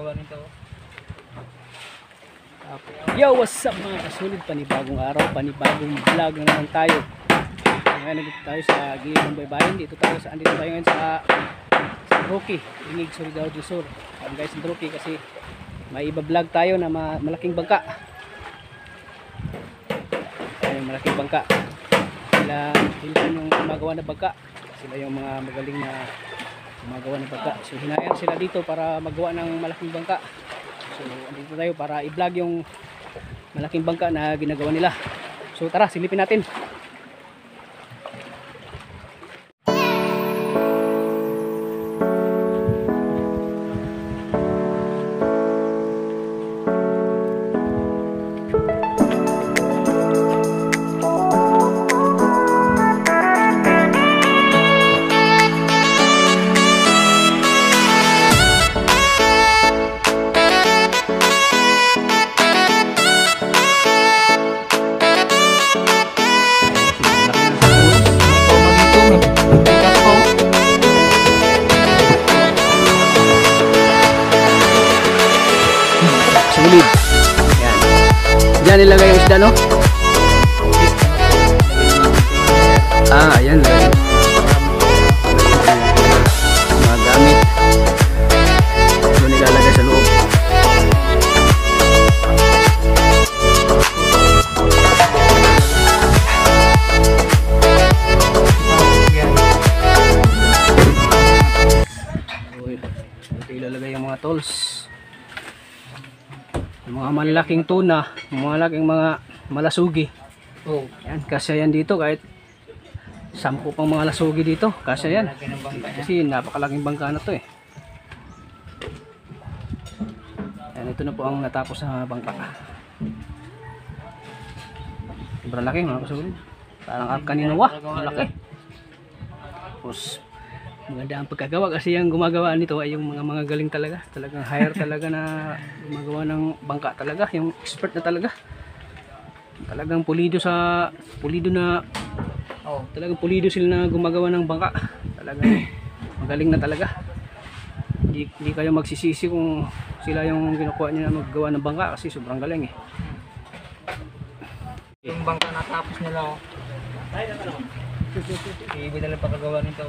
pagkagawa nito. Yo, what's up mga kasulid? Panibagong araw, panibagong vlog na naman tayo. Ngayon nandito tayo sa gilid ng baybayin. Andito tayo ngayon sa Rocky, Inig, Surigao del Sur. Guys, sa Rocky kasi may iba vlog tayo na malaking bangka. Ayun, malaking bangka. Sila yung gumagawa ng bangka. Sila yung mga magaling na gumagawa ng bangka. So hinayang sila dito para magawa ng malaking bangka. So andito tayo para i-vlog yung malaking bangka na ginagawa nila. So tara, silipin natin. Sulit. Yan. Diyan nilagay yung isda, no? Ah, ayan. Mga gamit. Doon nilalagay sa loob. Ito ilalagay yung mga tools. Mga malaking tuna, malaking mga malasugi. Oh, Yan, kasya yan dito kahit 10 pang mga lasugi dito. Kasya yan. Kasi napakalaking bangka na to eh. Yan, ito na po ang natapos sa bangka. Sobrang laki mga kasulit. Parang kaninawa, malaki. Tapos maganda ang pagkagawa kasi yung gumagawa nito ay yung mga galing talaga. Talagang hire talaga na gumagawa ng bangka talaga. Yung expert na talaga. Talagang pulido na talagang pulido sila na gumagawa ng bangka. Talagang magaling na talaga. Hindi kayo magsisisi kung sila yung ginakuha niya na maggawa ng bangka kasi sobrang galing eh. yung bangka natapos nila, oh. Iba na lang pagkagawa nito.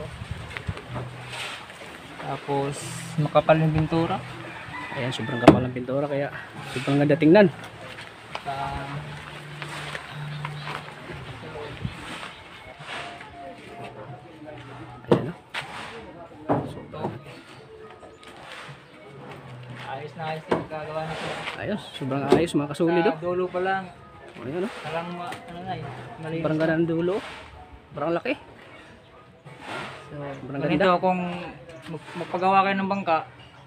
Tapos makapal yung pintura. Ayan, sobrang kapal ng pintura kaya sobrang ganda tingnan. Ayan, no? Ayos na ayos yung gagawa nito. Ayos, sobrang ayos mga kasulid, oh. Dulo pa lang. Ayan, no? Parang ano na eh. Malinis. Sobrang ganda ng dulo. Sobrang laki. So, sobrang ganito ganda. kung magpagawa kayo ng bangka,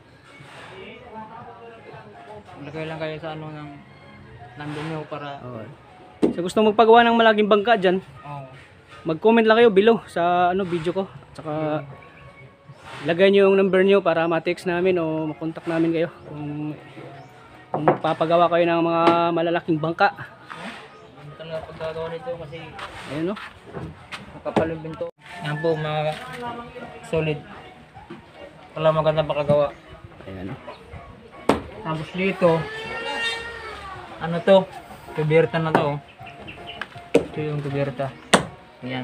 lagay lang kayo sa ano ng nandun nyo para So gusto magpagawa ng malaking bangka dyan, mag-comment lang kayo below sa video ko. At saka ilagay nyo yung number nyo para ma-text namin o makontak namin kayo kung magpapagawa kayo ng mga malalaking bangka. ano talaga paggagawa nito kasi Ayan, no? makapal yung pinto. Yan po mga solid. Wala maganda pakagawa. Ayan, no? Tapos dito, ano to? Kubierta na to. Ito yung kubierta. Ayan.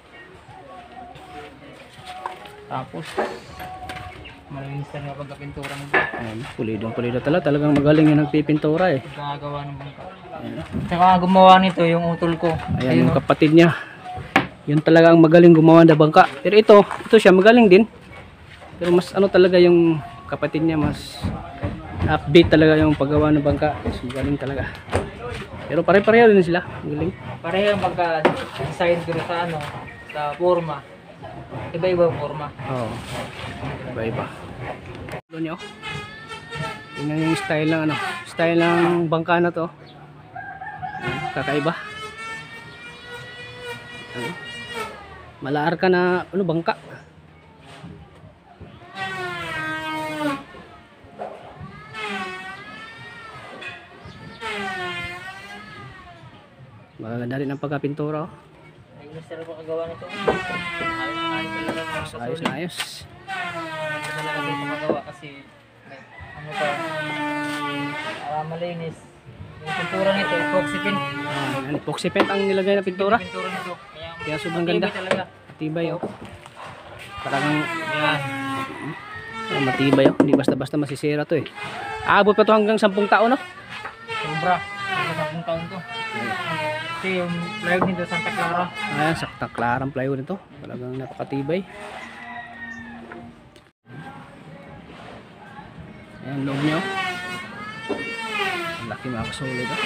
Tapos, malinis na nga pagkapintura nito. Ayan, pulido talaga. Talagang magaling yung nagpipintura eh. Pagkagawa ng bangka. Ayan, no? Tsaka gumawa nito yung utol ko. Ayan, yung kapatid niya. Yun talaga ang magaling gumawa ng bangka. Pero ito siya magaling din. Pero mas ano talaga yung kapatid niya, mas update talaga yung paggawa ng bangka. Mas magaling talaga. Pero pare-pareho din sila. Magaling. Pareho yung pagka-design ko sa ano, sa forma. Iba-iba yung forma. Oo. Iba-iba. Ito nyo. Tingnan yung style ng style ng bangka na to. Ayan, kakaiba. Ayan. Malaar ka na bangka. Maganda rin ang pagkapintura. Ayos na rin makagawa nito. Ayos na ayos talaga. Ayos na ayos. Ayos na talaga ito makagawa kasi ano pa, malinis. Yung pintura nito, epoxy paint. Yan, epoxy paint ang nilagay na pintura. Pintura nito. Kaya sobrang ganda. matibay talaga. Matibay oh. Talagang Yan. matibay oh. Hindi basta-basta masisira to eh. Aabot pa to hanggang 10 taon no? Sobra. Sa 10 taon to. Kasi yung plywood nito, Santa Clara. Ayan, Santa Clara ang plywood nito. Talagang napakatibay. Ayan, loob niya oh. Ang laki mga kasulid oh.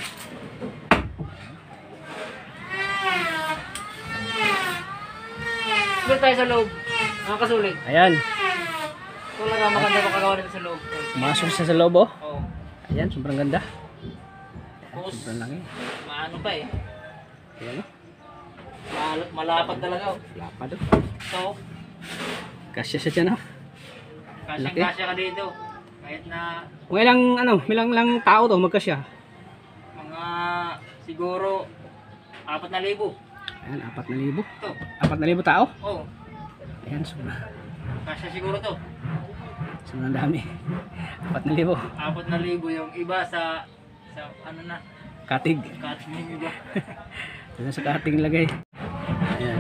Doon tayo sa loob. Mga kasulit. Ayan, Talaga maganda makagawa nito sa loob. pumasok siya sa loob oh. Oo. Ayan, sobrang ganda. Tapos, Sobrang laki. maano pa eh. Ayan oh. Malapad talaga oh. Lapad oh. So, Kasya siya dyan oh. Laki. kasyang-kasya ka dito. Kahit na Kung ilang lang tao to magkasya. mga siguro 4,000. Ayan, 4,000. Ito. 4,000 tao. Oh, Ayan, sobrang kasya siguro to. dami. 4,000. 4,000 yung iba sa ano na, Katig. cut yung iba. Doon sa kating lagay. Ayan.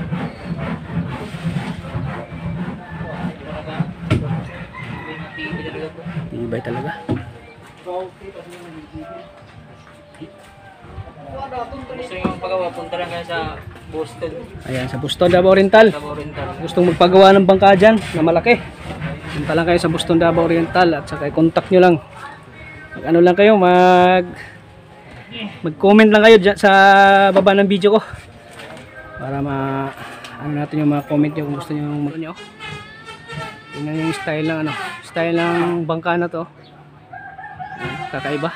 Tibay talaga. Gusto nyo pagawa, punta lang kayo sa Boston. Ayan, sa Buston Davao Oriental. Davao Oriental. Gustong magpagawa ng bangka dyan na malaki. Punta lang kayo sa Buston Davao Oriental at saka i-contact nyo lang. Ano lang kayo, mag-comment lang kayo dyan sa baba ng video ko. Para ano natin yung mga comment nyo kung gusto nyo nyo. Tingnan yung style ng style ng bangka na to. Ayan, kakaiba.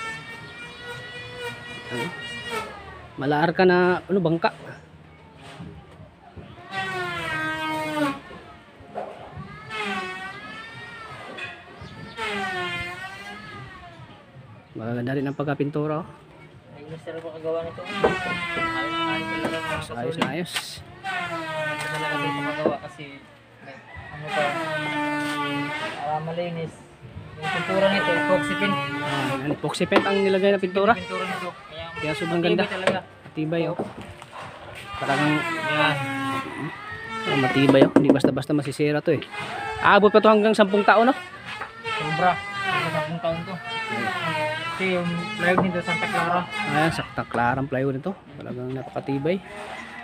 Ayan. Malaar ka na bangka. Maganda rin ang pagkapintura oh. Ay, gusto rin makagawa nito. Ayos Ayos na ayos. Gusto talaga dito magawa kasi ano pa, malinis. Yung pintura nito, epoxy paint. Yan, epoxy paint ang nilagay na pintura. Pintura nito. Kaya sobrang ganda. matibay talaga. Matibay oh. Talagang Yan. matibay oh. Hindi basta-basta masisira to eh. Aabot pa to hanggang 10 taon no? Sobra. Sa 10 taon to. Kasi yung plywood nito, Santa Clara. Ayan, Santa Clara ang plywood nito. Talagang napakatibay.